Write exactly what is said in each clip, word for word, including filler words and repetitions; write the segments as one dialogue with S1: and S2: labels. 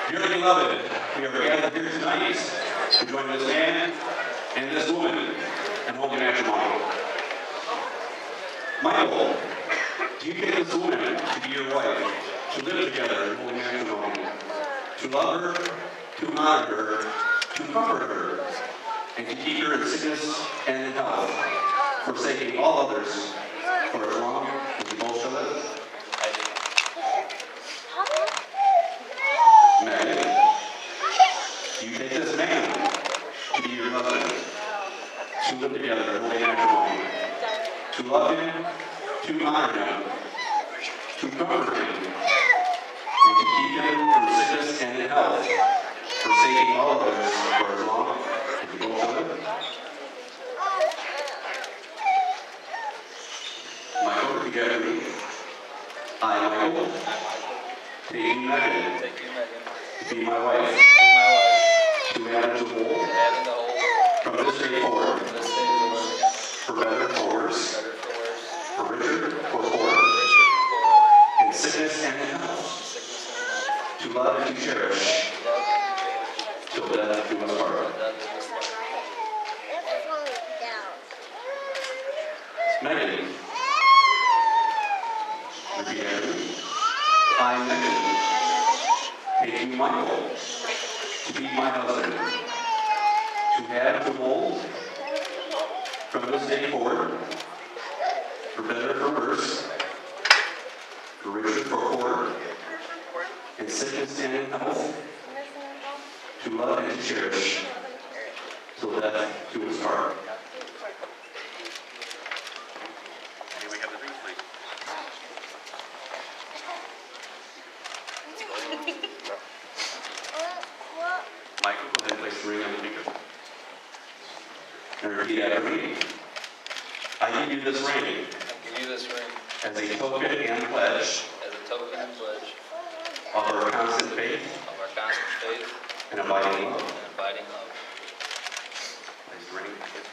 S1: Dearly beloved, we are gathered here tonight to join this man and this woman in holy matrimony. Michael, do you take this woman to be your wife, to live together in holy matrimony, to love her, to honor her, to comfort her, and to keep her in sickness and in health, forsaking all others for as long as you both shall live? Megan, do you take this man to be your husband, to live together in holy matrimony, to love him, to honor him, to comfort him, and to keep him from sickness and in health, forsaking all others for as long as you both shall live? Michael, repeat after me. I, Michael, take you, Megan, to be my wife, to add and to hold, from this day forward, for better, for worse, for richer, for poorer, in sickness and in health, to love and to cherish, till death do us part. Megan, repeat after me. I, Megan, take you, Michael, to be my husband, to have to hold, from this day forward, for better, for worse, for richer, for poorer, in sickness and in health, to love and to cherish, till death do us part. May we have the ring, please? Michael, go ahead and place the ring on the finger. And repeat after me. I give you this ring.
S2: I give you this ring.
S1: As a token and pledge.
S2: As a token and pledge.
S1: Of our constant faith.
S2: Of our constant faith.
S1: And abiding love.
S2: And abiding love.
S1: Place the ring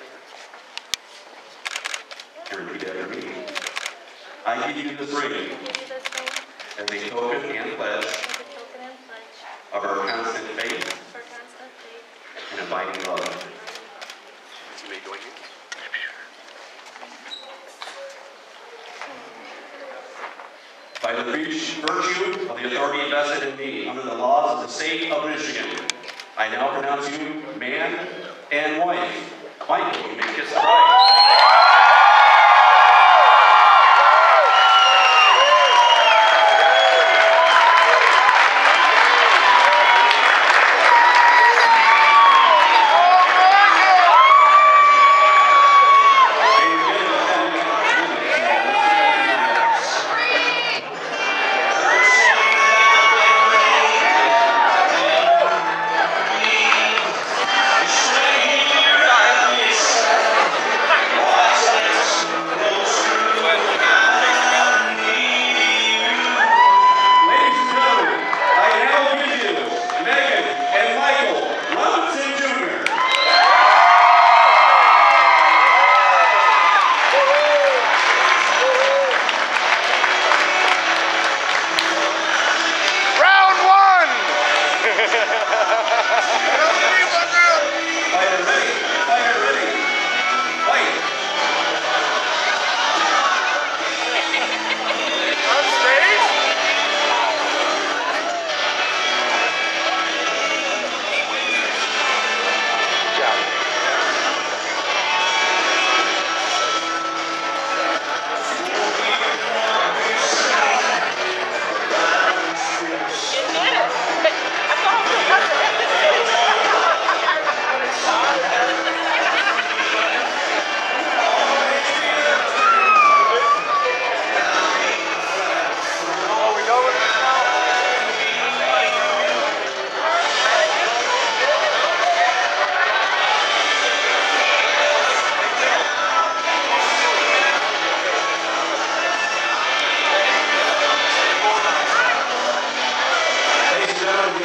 S1: on your finger. And repeat after me. I give you this ring. As a token and pledge. Of our constant faith. And abiding love. You may join me. By the virtue of the authority vested in me under the laws of the state of Michigan, I now pronounce you man and wife. Michael, you may kiss the bride.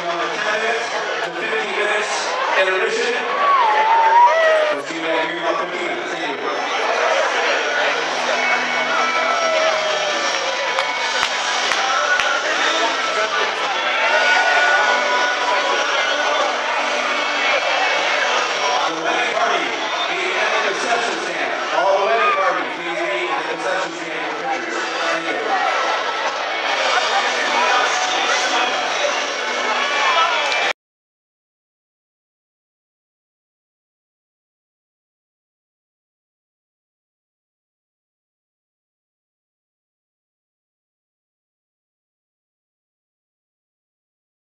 S1: Intermission. We'll see you back here about